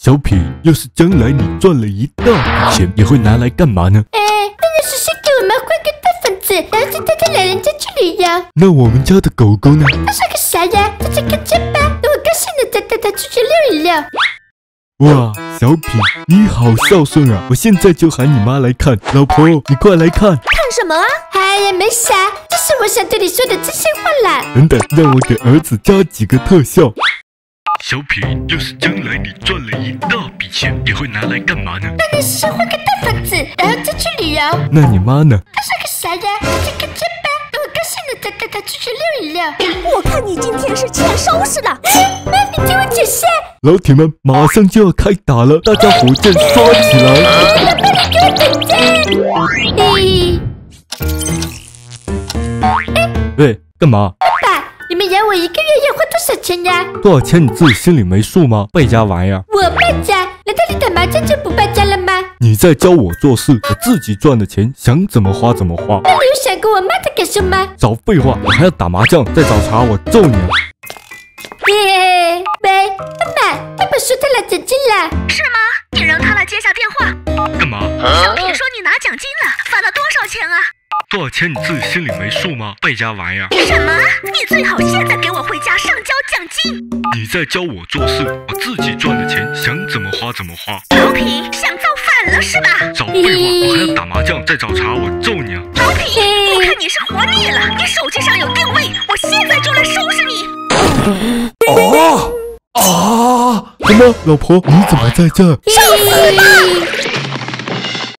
小品，要是将来你赚了一大笔钱，你会拿来干嘛呢？ 当然是先给我妈换个大房子，然后再带她老人家去旅游。 那我们家的狗狗呢？ 她说个啥呀？在这个家吧，等我高兴了再带她出去溜一溜。 哇，小品，你好孝顺啊！我现在就喊你妈来看。老婆，你快来看。 看什么啊？ 哎呀，没啥，这是我想对你说的真心话啦。 等等，让我给儿子加几个特效。小品，要是将来你赚了一大笔钱，你会拿来干嘛呢？ 当然是先换个大房子，然后再去旅游。 那你妈呢？ 她说个啥呀？在这个家吧，等我高兴了再带她出去溜一溜。 我看你今天是欠收拾的。 妈，你听我解释。 老铁们，马上就要开打了，大家火箭刷起来！ 爸爸，你给我等着。 喂，干嘛？ 爸爸，你们养我1个月要花多少钱呀？ 多少钱你自己心里没数吗？败家玩意儿！ 我败家？难道你打麻将就不败家了吗？ 你在教我做事，我自己赚的钱想怎么花怎么花。 那你有想过我妈的感受吗？ 少废话，我还要打麻将，再找茬我揍你啊！ 喂，妈妈，爸爸说他拿奖金了。 是吗？你让他来接下电话。 干嘛？ 小品说你拿奖金了，发了多少钱啊？ 多少钱你自己心里没数吗？败家玩意儿！ 什么？你最好现在给我回家上交奖金。 你在教我做事，我自己赚的钱想怎么花怎么花。 老品想造反了是吧？ 少废话，我还要打麻将，再找茬我揍你啊！ 老品，我看你是活腻了，你手机上有定位，我现在就来收拾你。 什么？老婆，你怎么在这？ 找死吧！